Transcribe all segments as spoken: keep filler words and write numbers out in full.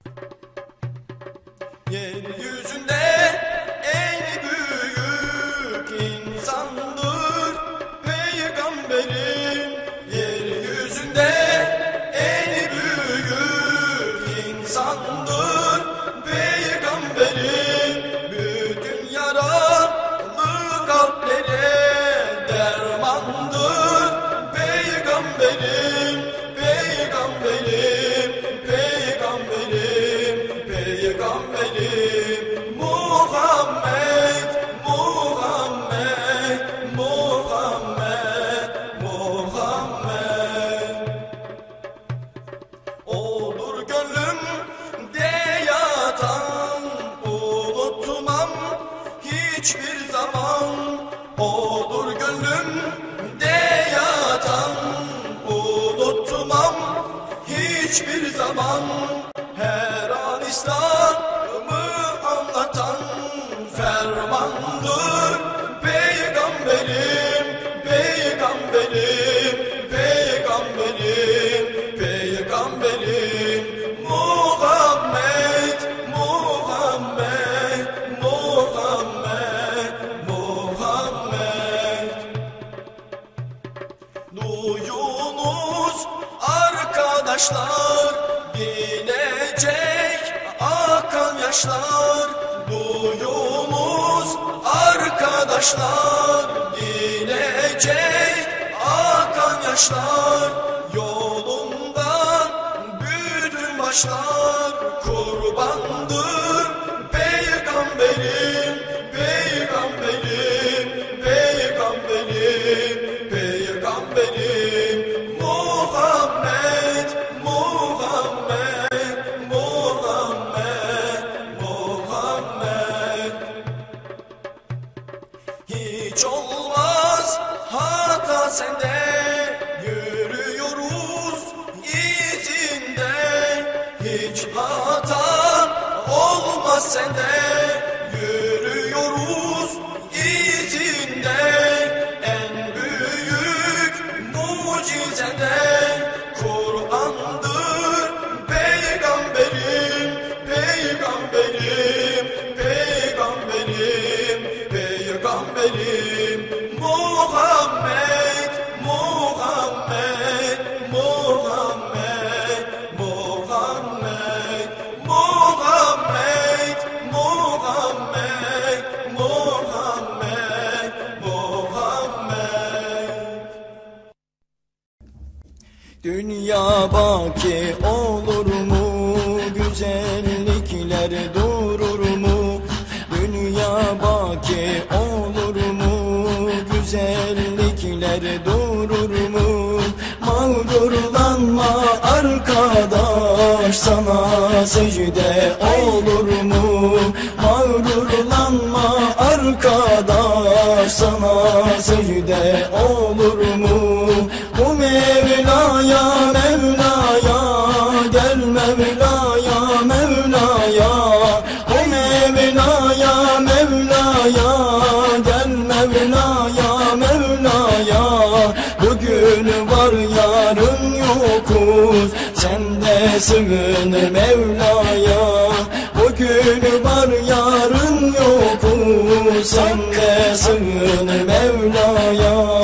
Yeryüzünde en büyük insandır Peygamberim. Yeryüzünde en büyük insandır Peygamberim. Bütün yaralı kalplere dermandır Peygamberim. Peygamberim, Peygamberim, Peygamberim Muhammed, Muhammed, Muhammed, Muhammed. Olur gönlümde yatan, unutmam hiçbir zaman. Olur gönlümde yatan, unutmam hiçbir zaman. Her an İslam'ı anlatan fermandır Peygamberim, Peygamberim, Peygamberim, Peygamberim Muhammed, Muhammed, Muhammed, Muhammed. Duyunuz arkadaşlar, bilecek akan yaşlar. Duyunuz arkadaşlar, bilecek akan yaşlar. Yolundan bütün başlar kurbandır Peygamberim, Peygamberim, Peygamberim, Peygamberim Muhammed, Muhammed, Muhammed, Muhammed. Hiç olmaz hata sende, yürüyoruz izinde. Hiç hata olmaz sende, yürüyoruz izinde. En büyük mucizede Kur'an'dır Peygamberim, Peygamberim, Peygamberim, Peygamberim Muhammed, Muhammed, Muhammed, Muhammed, Muhammed, Muhammed, Muhammed, Muhammed. Dünya baki olur mu? Güzellikler durur mu? Dünya baki olur mu? Güzellikler durur mu? Mağrurlanma arkadaş, sana secde olur mu? Mağrurlanma arkadaş, sana secde olur mu? Bu Mevla'ya, Mevla'ya, gel Mevla'ya, Mevla'ya. Bu Mevla'ya, Mevla'ya, gel Mevla'ya, Mevla'ya. Bugün var yarın yokuz, sen de sığın Mevla'ya. Bugün var yarın yokuz, sen de sığın Mevla'ya.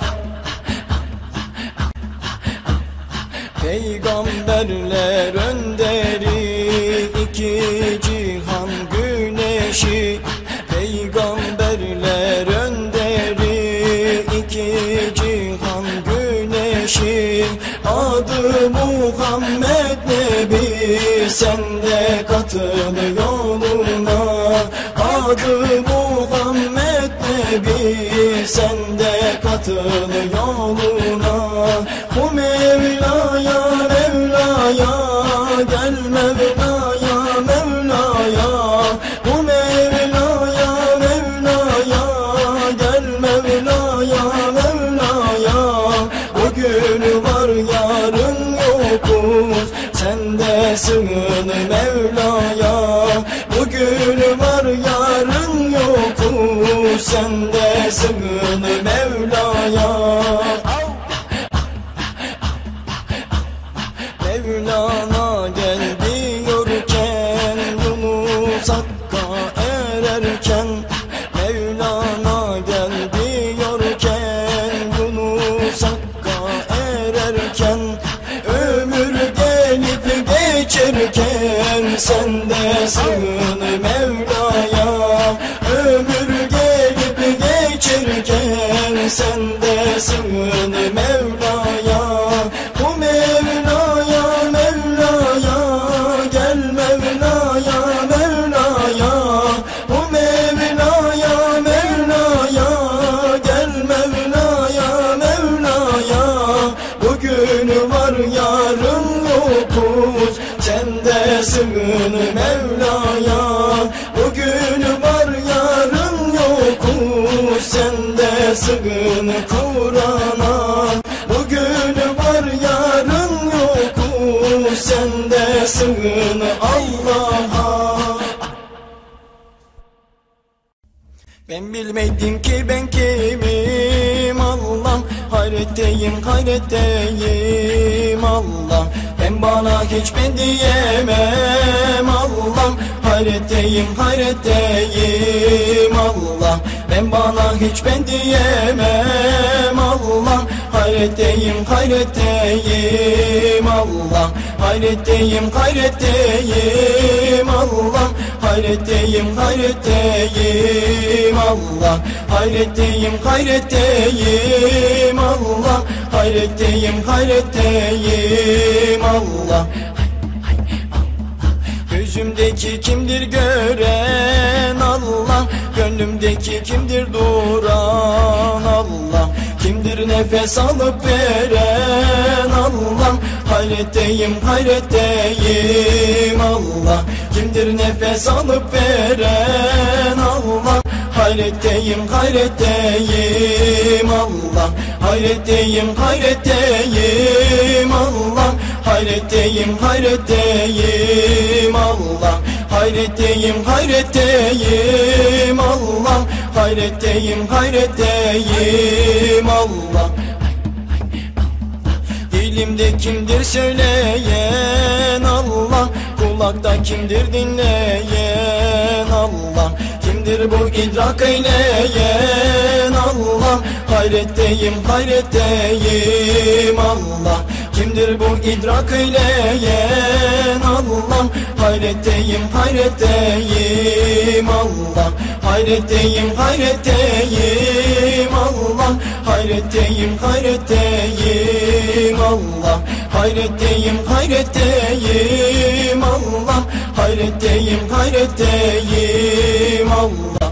Peygamberler önderi, iki cihan güneşi. Peygamberler önderi, iki cihan güneşi. Adı Muhammed Nebi, sen de katıl yoluna. Adı Muhammed Nebi, sen de katıl yoluna. Bu Mevla'ya, Mevla'ya, gel Mevla'ya, Mevla'ya. Bu Mevla'ya, Mevla'ya, gel Mevla'ya, Mevla'ya. Bugün var yarın yokuz, sen de sığın Mevla'ya. Bugün var yarın yokuz, sen de sığın Mevla'ya. Mevlana gel diyorken geçerken sen de sığın Mevla'ya. Ömür gelip geçerken sen de sığın Mevla'ya. Bu Mevla'ya, Mevla'ya, gel Mevla'ya, Mevla'ya. Bu Mevla'ya, Mevla'ya, gel Mevla'ya, Mevla'ya. Bugün var yarın yokuz, sen de sığın Mevla'ya. Bugün var yarın yokuz, sen de sığın Kur'an'a. Bugün var yarın yokuz, sen de sığın Allah'a. Ben bilmedim ki ben kimim Allah'ım, hayretteyim hayretteyim Allah'ım. Ben bana hiç ben diyemem Allah'ım, hayretteyim hayretteyim Allah'ım. Ben bana hiç ben diyemem Allah'ım, hayretteyim hayretteyim Allah'ım. Hayretteyim hayretteyim Allah'ım, hayretteyim hayretteyim Allah. Hayretteyim hayretteyim Allah. Hayretteyim hayretteyim Allah. Gözümdeki kimdir gören Allah, gönlümdeki kimdir duran Allah. Kimdir nefes alıp veren Allah, hayretteyim hayretteyim Allah. Kimdir nefes alıp veren Allah, hayretteyim hayretteyim Allah. Hayretteyim hayretteyim Allah. Hayretteyim hayretteyim Allah. Hayretteyim hayretteyim Allah. Hayretteyim hayretteyim Allah. Dilimde kimdir söyleyen Allah, kulakta kimdir dinleyen Allah. Kimdir bu idrak eyleyen Allah, hayretteyim hayretteyim Allah. Kimdir bu idrak eyleyen Allah, hayretteyim hayretteyim Allah. Hayretteyim hayretteyim Allah. Hayretteyim hayretteyim Allah. Hayretteyim hayretteyim Allah. Hayretteyim hayretteyim Allah.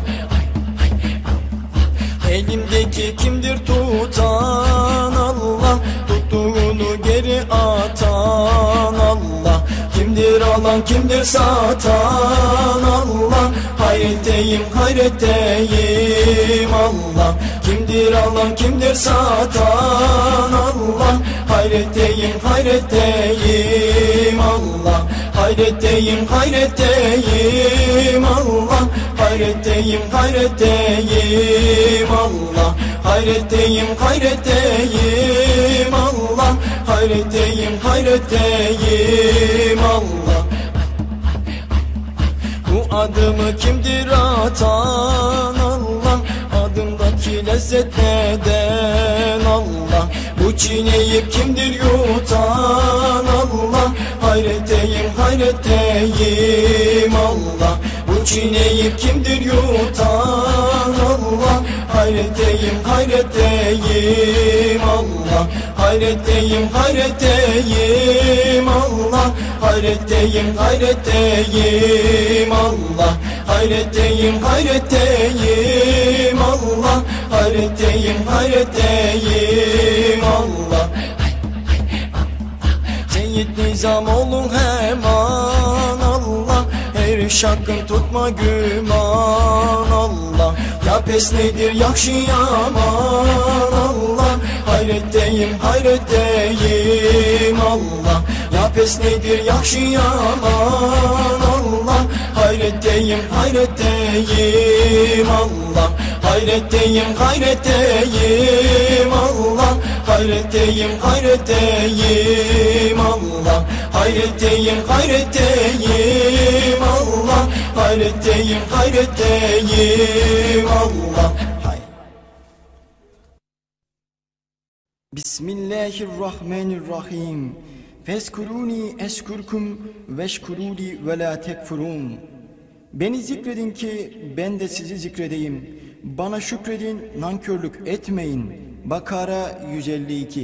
Elimdeki kimdir tutan Allah, tuttuğunu geri atan Allah. Kimdir alan kimdir satan Allah, hayretteyim hayretteyim Allah. Kimdir alan kimdir satan Allah, hayretteyim hayretteyim Allah. Hayretteyim hayretteyim Allah. Hayretteyim hayretteyim Allah. Hayretteyim hayretteyim Allah. Hayretteyim hayretteyim Allah. Bu adımı kimdir atan Allah, adımdaki lezzet neden Allah. Bu çiğneyip kimdir yutan Allah, hayretteyim hayretteyim Allah. Bu çiğneyip kimdir yutan Allah, hayretteyim hayretteyim Allah. Hayretteyim hayretteyim Allah. Hayretteyim hayretteyim Allah. Hayretteyim hayretteyim Allah. Hayretteyim hayretteyim Allah. Seyyid Nizamoğlu hemen Allah, her şakın tutma güman Allah. Ya pes nedir yakşı yaman Allah, hayretteyim hayretteyim Allah. Ya pes nedir yakşı yaman Allah, hayretteyim hayretteyim Allah. Hayretteyim hayretteyim Allah. Hayretteyim hayretteyim Allah. Hayretteyim hayretteyim Allah. Hayretteyim hayretteyim Allah. Bismillahirrahmanirrahim. Fezkuruni eskurkum veşkuruli ve la tekfurun. Beni zikredin ki ben de sizi zikredeyim. Bana şükredin, nankörlük etmeyin. Bakara yüz elli iki.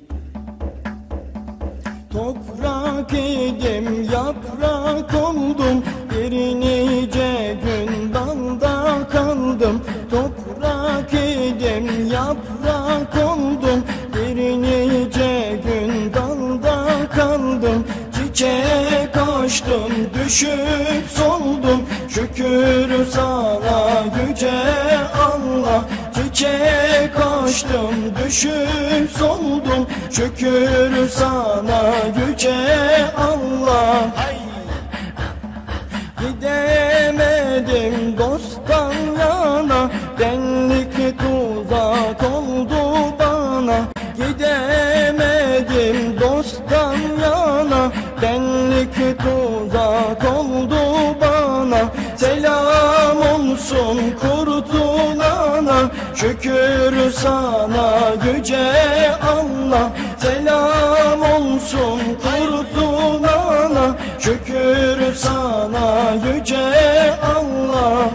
Toprak idim, yaprak oldum, bir nice gün dalda kaldım. Toprak idim, yaprak oldum, bir nice gün dalda kaldım. Çiçek açtım, düşüp soldum, şükür sana yüce Allah. Çiçek açtım, düşüp soldum, şükür sana yüce Allah. Gidemedim dosttan yana, benlik tuzak oldu bana. Gidemedim dosttan yana, benlik tuzak oldu bana. Selam olsun kurtulana, şükür sana yüce Allah. Selam olsun kurtulana, şükür sana yüce Allah.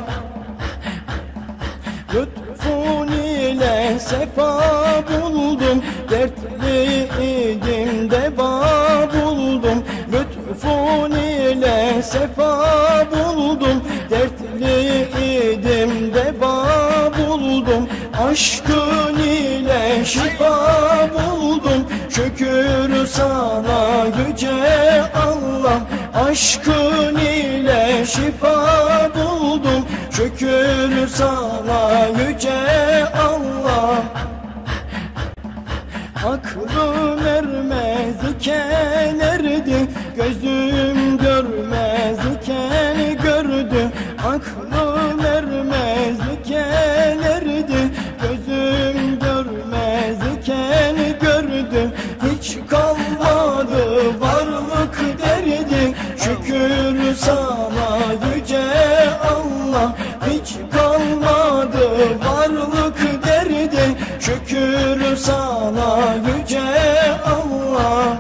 Lütfun ile sefa buldum, dertliydim deva buldum. Lütfun ile sefa buldum, dertliydim deva buldum. Aşkın ile şifa buldum, şükür sana yüce Allah. Aşkın ile şifa buldum, şükür sana yüce Allah. Aklım ermez iken erdi, gözüm görmez iken gördü. Aklım ermez iken erdi, gözüm görmez iken gördü. Hiç kalmadı varlık derdi, şükür sana yüce Allah. Hiç kalmadı varlık derdi, şükür sana yüce Allah.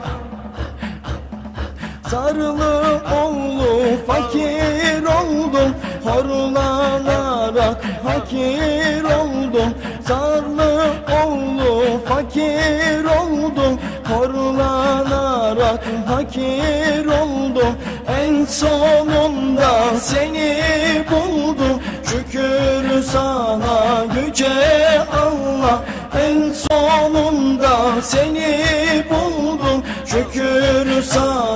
Sarılı oğlu fakir oldum, horlanarak hakir oldum. Sarılı oğlu fakir oldum, horlanarak hakir oldum. En sonunda seni buldum, şükür sana yüce Allah. En sonunda seni buldum, şükür sana